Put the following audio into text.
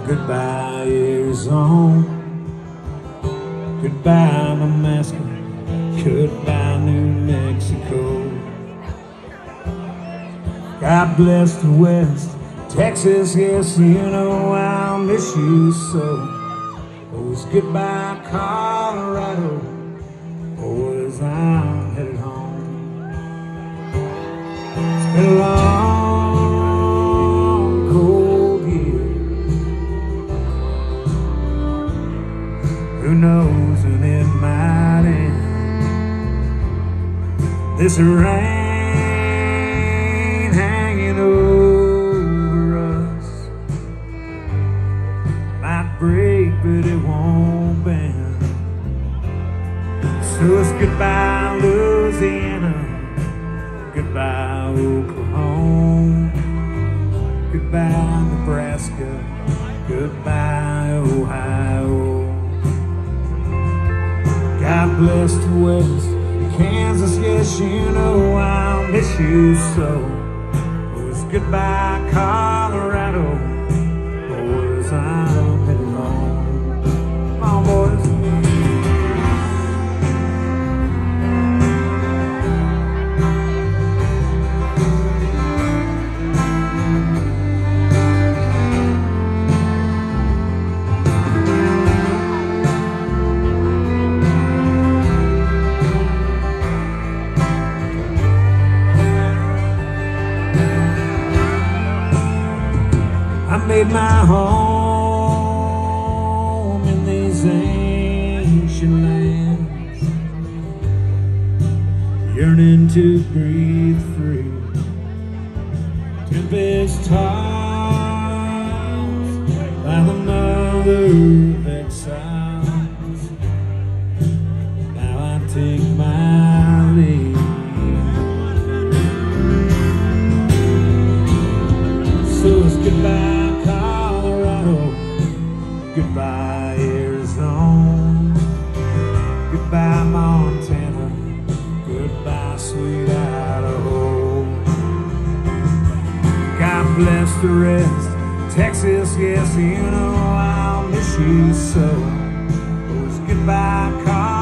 Goodbye, Arizona. Goodbye, Nebraska. Goodbye, New Mexico. God bless the West, Texas, yes, you know I'll miss you so. Oh, it's goodbye, Colorado. Oh, as I'm headed home. It's been a long, cold year. Who knows when it might end? This rain hanging over us might break, but it won't bend. So it's goodbye, Louisiana. Goodbye, Oklahoma. Goodbye, Nebraska. Goodbye, Ohio. God bless the West, Kansas, yes, you know I'll miss you so. Oh, it's goodbye, Colorado. Oh, as I'm heading home. Come on, boys. I made my home in these ancient lands, yearning to breathe free. Tempest tossed by the mother of exiles. Now I take my leave. So it's goodbye, goodbye, Arizona. Goodbye, Montana. Goodbye, sweet Idaho. God bless the rest, Texas, yes, you know I'll miss you so. Oh, it's goodbye, Colorado.